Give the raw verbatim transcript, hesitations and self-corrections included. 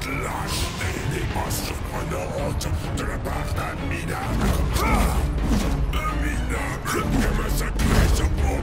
Cette lâcheté n'est pas surprenante de la part d'un minable. Un minable qui a massacré ce pauvre